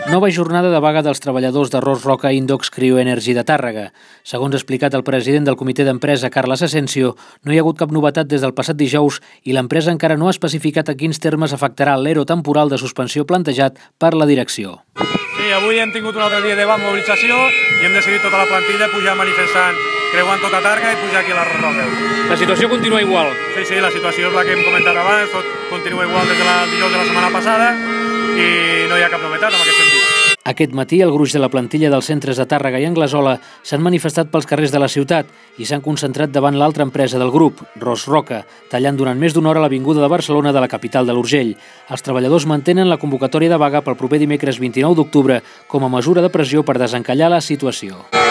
Nova jornada de vaga dels treballadors de Ros Roca Indox Cryo Energy de Tàrrega. Segons ha explicat el president del comitè d'empresa, Carles Asensio, no hi ha hagut cap novetat des del passat dijous i l'empresa encara no ha especificat a quins termes afectarà l'ERO temporal de suspensió plantejat per la direcció. Sí, avui hem tingut un altre dia de mobilització i hem decidit tota la plantilla pujar manifestant, creuant tota Tàrrega i pujar aquí a la Ros Roca. La situació continua igual? Sí, la situació és la que hem comentat abans, tot continua igual des del dijous de la setmana passada i no hi ha cap novetat en aquest sentit. Aquest matí, el gruix de la plantilla dels centres de Tàrrega i Anglesola s'han manifestat pels carrers de la ciutat i s'han concentrat davant l'altra empresa del grup, Ros Roca, tallant durant més d'una hora l'avinguda de Barcelona de la capital de l'Urgell. Els treballadors mantenen la convocatòria de vaga pel proper dimecres 29 d'octubre com a mesura de pressió per desencallar la situació.